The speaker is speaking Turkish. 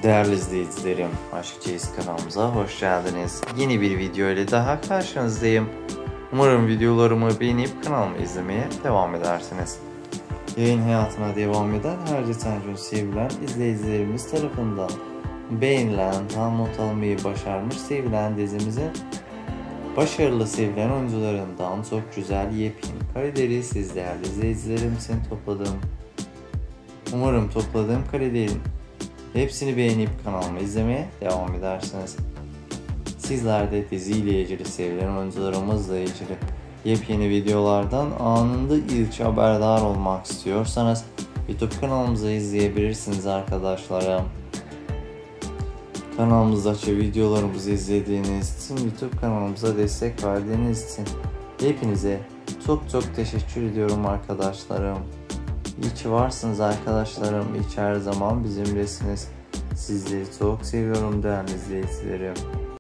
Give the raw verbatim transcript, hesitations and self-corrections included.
Değerli izleyicilerim, Aşkçıyız kanalımıza hoş geldiniz. Yeni bir video ile daha karşınızdayım. Umarım videolarımı beğenip kanalımı izlemeye devam edersiniz. Yayın hayatına devam eden her geçen gün sevilen izleyicilerimiz tarafından beğenilen, tam not almayı başarmış sevilen dizimizin başarılı sevilen oyuncularından çok güzel yepyeni kareleri siz değerli izleyicilerim için topladım. Umarım topladığım karelerin hepsini beğenip kanalımı izlemeye devam edersiniz. Sizler de diziyle ilgili sevilen oyuncularımızla ilgili yepyeni videolardan anında ilk haberdar olmak istiyorsanız YouTube kanalımızı izleyebilirsiniz arkadaşlarım. Kanalımızdaki videolarımızı izlediğiniz için, YouTube kanalımıza destek verdiğiniz için hepinize çok çok teşekkür ediyorum arkadaşlarım. İyi ki varsınız arkadaşlarım. İyi ki her zaman bizimlesiniz. Sizleri çok seviyorum değerli izleyicilerim.